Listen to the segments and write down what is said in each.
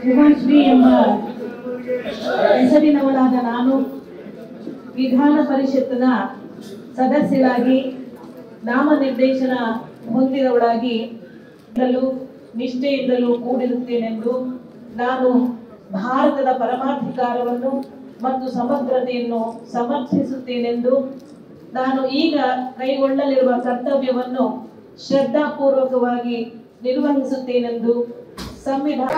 ಉಮಾಶ್ರೀ ಎಂಬ ಹೆಸರಿನವಳಾದ ನಾನು ವಿಧಾನ ಪರಿಷತ್ತಿನ ಸದಸ್ಯರಾಗಿ ನಾಮನಿರ್ದೇಶನ ಹೊಂದಿದವಳಾಗಿ ನಿಷ್ಠೆಯಿಂದಲೂ ಕೂಡಿರುತ್ತೇನೆಂದು ನಾನು ಭಾರತದ ಪರಮಾಧಿಕಾರವನ್ನು ಮತ್ತು ಸಮಗ್ರತೆಯನ್ನು ಸಮರ್ಥಿಸುತ್ತೇನೆಂದು ನಾನು ಈಗ ಕೈಗೊಳ್ಳಲಿರುವ ಕರ್ತವ್ಯವನ್ನು ಶ್ರದ್ಧಾಪೂರ್ವಕವಾಗಿ ನಿರ್ವಹಿಸುತ್ತೇನೆಂದು ಸಂವಿಧಾನ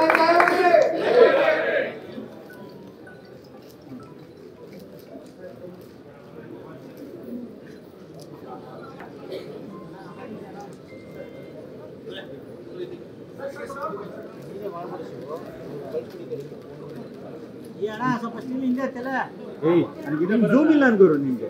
ಸ್ವಲ್ಪ ಸ್ಟಿಲ್ ಹಿಂದೆ ಐತಲ್ಲ ನನಗೆ ಜೂಮ್ ಇಲ್ಲ ಅನ್ಕೋರು ನಿಮಗೆ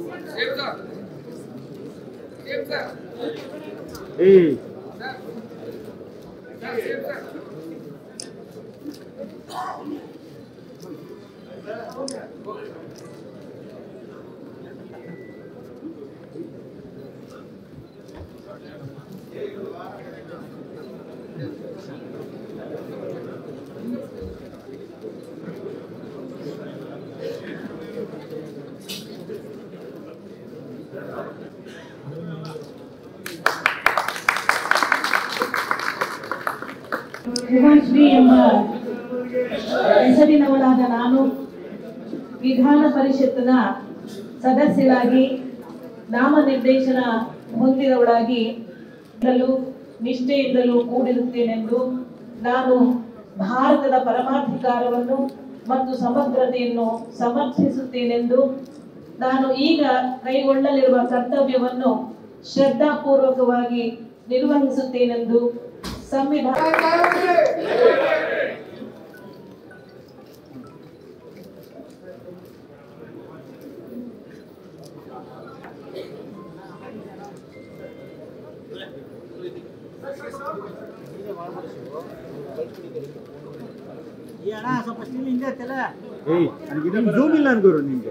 ಉಮಾಶ್ರೀ ಎಂಬ ಹೆಸರಿನವಳಾದ ನಾನು ವಿಧಾನ ಪರಿಷತ್ತಿನ ಸದಸ್ಯರಾಗಿ ನಾಮನಿರ್ದೇಶನ ಹೊಂದಿದವಳಾಗಿ ನಿಷ್ಠೆಯಿಂದಲೂ ಕೂಡಿರುತ್ತೇನೆಂದು ನಾನು ಭಾರತದ ಪರಮಾಧಿಕಾರವನ್ನು ಮತ್ತು ಸಮಗ್ರತೆಯನ್ನು ಸಮರ್ಥಿಸುತ್ತೇನೆಂದು ನಾನು ಈಗ ಕೈಗೊಳ್ಳಲಿರುವ ಕರ್ತವ್ಯವನ್ನು ಶ್ರದ್ಧಾಪೂರ್ವಕವಾಗಿ ನಿರ್ವಹಿಸುತ್ತೇನೆಂದು ಸಂವಿಧಾನ ಸ್ವಲ್ಪ ಸ್ಟಿಲ್ ಹಿಂದೆ ಐತಲ್ಲ ನನಗೆ ಜೂಮ್ ಇಲ್ಲ ಅನ್ಕೋರು ನಿಮಗೆ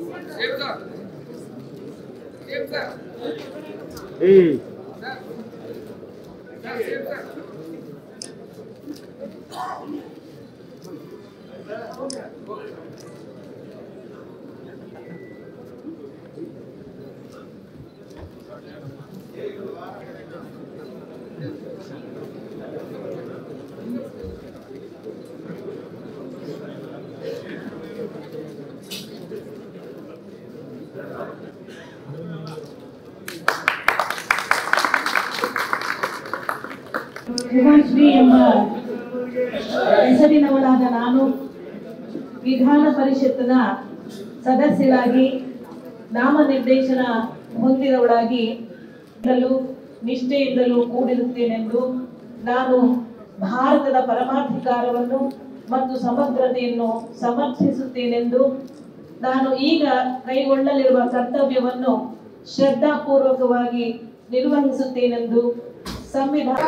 ಉಮಾಶ್ರೀ ಎಂಬ ಹೆಸರಿನವಳಾದ ನಾನು ವಿಧಾನ ಪರಿಷತ್ತಿನ ಸದಸ್ಯರಾಗಿ ನಾಮನಿರ್ದೇಶನ ಹೊಂದಿದವಳಾಗಿ ನಿಷ್ಠೆಯಿಂದಲೂ ಕೂಡಿರುತ್ತೇನೆಂದು ನಾನು ಭಾರತದ ಪರಮಾಧಿಕಾರವನ್ನು ಮತ್ತು ಸಮಗ್ರತೆಯನ್ನು ಸಮರ್ಥಿಸುತ್ತೇನೆಂದು ನಾನು ಈಗ ಕೈಗೊಳ್ಳಲಿರುವ ಕರ್ತವ್ಯವನ್ನು ಶ್ರದ್ಧಾಪೂರ್ವಕವಾಗಿ ನಿರ್ವಹಿಸುತ್ತೇನೆಂದು ಸಂವಿಧಾನ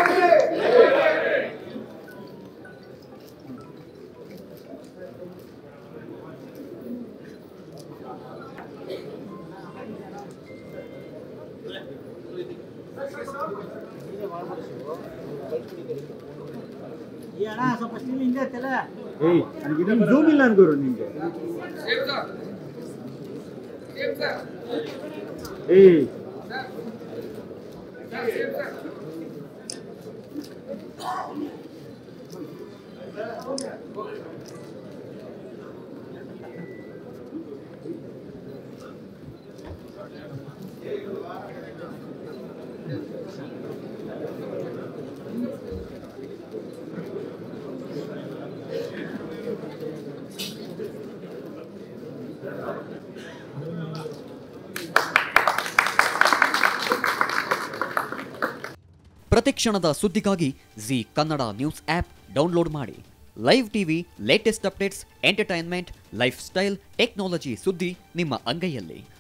ಸ್ವಲ್ಪ ಸ್ಟಿಲ್ ಹಿಂದೆ ಐತಲ್ಲ ನನಗೆ ಜೂಮ್ ಇಲ್ಲ ಅನ್ಕೋರು ನಿಮಗೆ ಪ್ರತಿಕ್ಷಣದ ಸುದ್ದಿಗಾಗಿ Zee Kannada news app download ಮಾಡಿ. Live TV, latest updates, entertainment, lifestyle, technology ಸುದ್ದಿ ನಿಮ್ಮ ಅಂಗೈಯಲ್ಲಿ.